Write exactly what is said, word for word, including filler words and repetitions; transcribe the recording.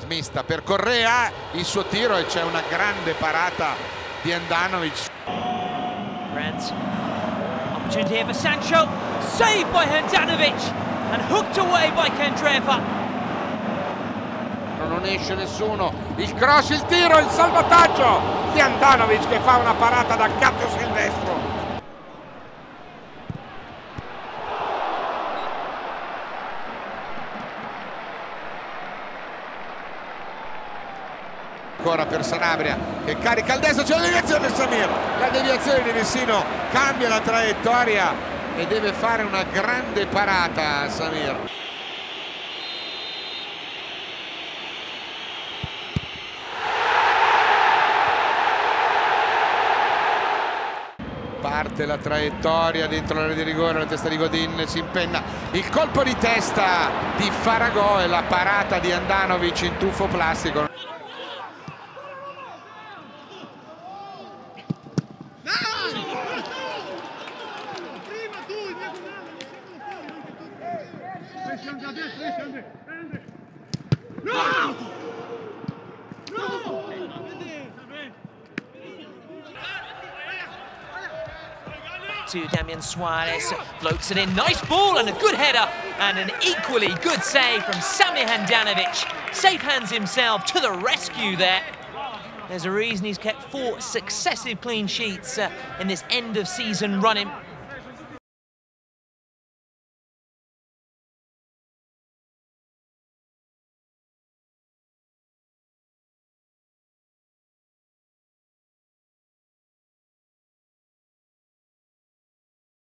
smista per Correa, il suo tiro e c'è una grande parata di Handanovic. Brandt, opportunity here for Sancho, saved by Handanovic and hooked away by Candreva. Non esce nessuno, il cross, il tiro, il salvataggio di Handanovic che fa una parata da gatto silvestro. Ancora per Sanabria che carica il destro, c'è la deviazione Samir, la deviazione di Vecino cambia la traiettoria e deve fare una grande parata Samir. Parte la traiettoria dentro l'area di rigore, la testa di Godin si impenna, il colpo di testa di Faragò e la parata di Handanovic in tuffo plastico. To Damian Suarez, floats it in, nice ball and a good header and an equally good save from Samir Handanovic. Safe hands himself to the rescue there. There's a reason he's kept four successive clean sheets uh, in this end of season running.